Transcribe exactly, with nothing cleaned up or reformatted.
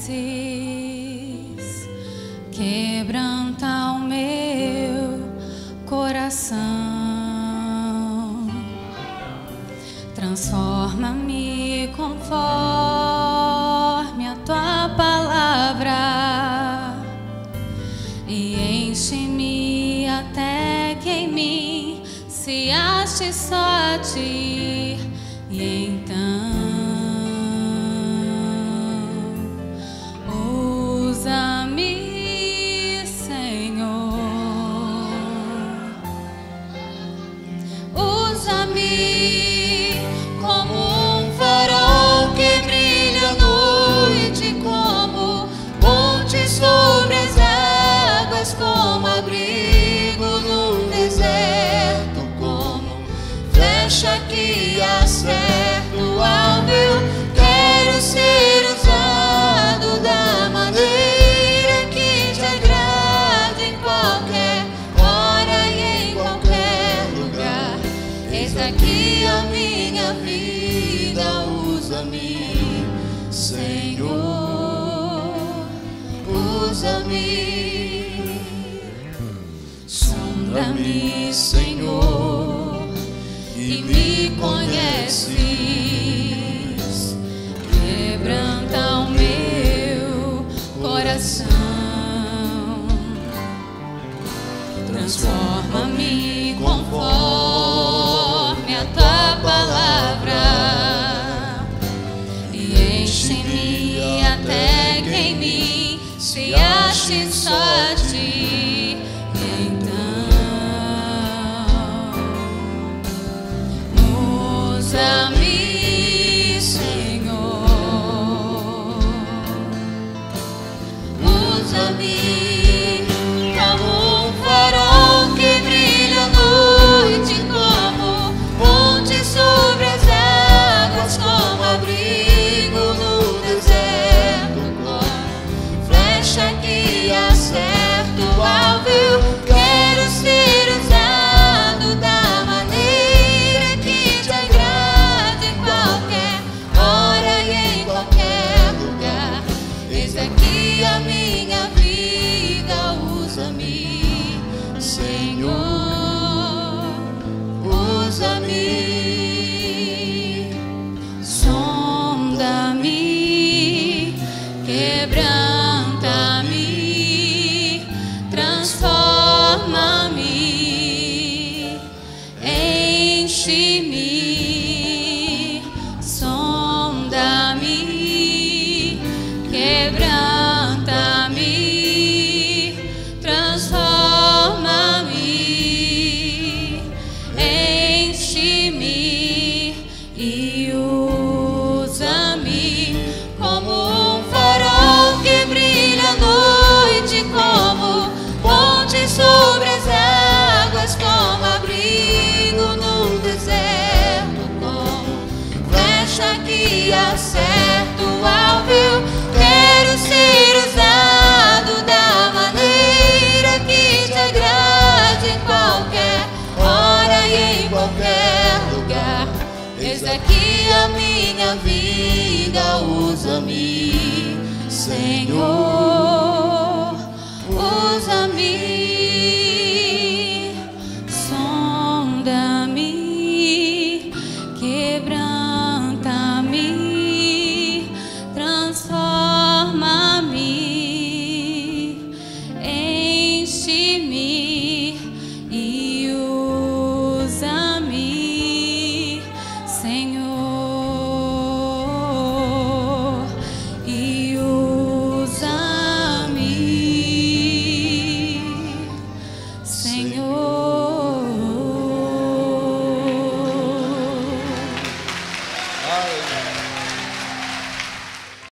conheces, quebranta o meu coração, transforma-me conforme a tua palavra e enche-me até que em mim se ache só a ti. E então usa-me, Senhor, usa-me como um farol que brilha à noite, como ponte sobre as águas, como abrigo no deserto, como flecha que acerta o alvo. Eu quero ser usado da maneira que te agrade, em qualquer hora e em qualquer lugar. Eis aqui a minha vida, usa-me, Senhor, usa-me. Sonda-me, Senhor, e me conheces, quebranta o meu coração, transforma-me conforme a tua palavra e enche-me até que em mim se ache só a ti. Usa-me, Senhor, usa-me como um farol que brilha à noite, como ponte sobre as águas, como abrigo no deserto, como flecha que acerta o alvo. Eu quero ser usado da maneira que te agrade, em qualquer hora e em qualquer lugar. Eis aqui a minha vida, usa-me, Senhor, usa-me. Sonda-me, quebranta-me, transforma-me, enche-me. Sonda-me, quebranta-me, transforma-me, enche-me e usa-me como um farol que brilha à noite, como ponte sobre as águas, como abrigo no deserto, como flecha que acerta o alvo. Eu quero ser usado da maneira que te agrade, em qualquer hora e em qualquer lugar. Eis aqui a minha vida, usa-me, Senhor, usa-me.